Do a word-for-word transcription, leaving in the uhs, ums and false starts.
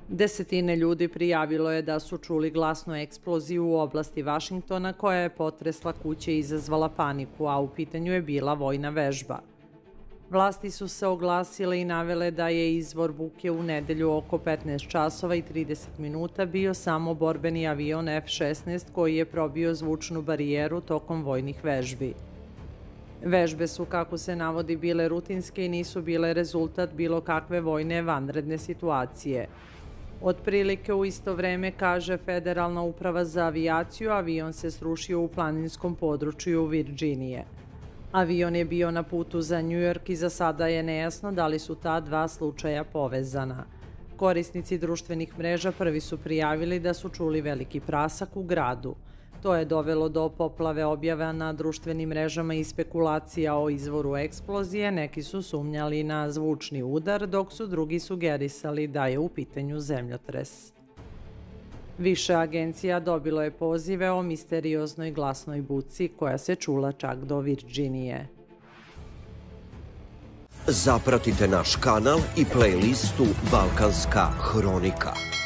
Desetine ljudi prijavilo je da su čuli glasnu eksploziju u oblasti Vašingtona koja je potresla kuće i izazvala paniku, a u pitanju je bila vojna vežba. Vlasti su se oglasile i navele da je izvor buke u nedelju oko petnaest časova i trideset minuta bio samo borbeni avion F šesnaest koji je probio zvučnu barijeru tokom vojnih vežbi. Vežbe su, kako se navodi, bile rutinske i nisu bile rezultat bilo kakve vojne vanredne situacije. Otprilike u isto vreme, kaže Federalna uprava za avijaciju, avion se srušio u planinskom području Virdžinije. Avion je bio na putu za Njujork i za sada je nejasno da li su ta dva slučaja povezana. Korisnici društvenih mreža prvi su prijavili da su čuli veliki prasak u gradu. To je dovelo do poplave objava na društvenim mrežama i spekulacija o izvoru eksplozije. Neki su sumnjali na zvučni udar, dok su drugi sugerisali da je u pitanju zemljotres. Više agencija dobilo je pozive o misterioznoj glasnoj buci koja se čula čak do Virdžinije. Zapratite naš kanal i playlistu Balkanska hronika.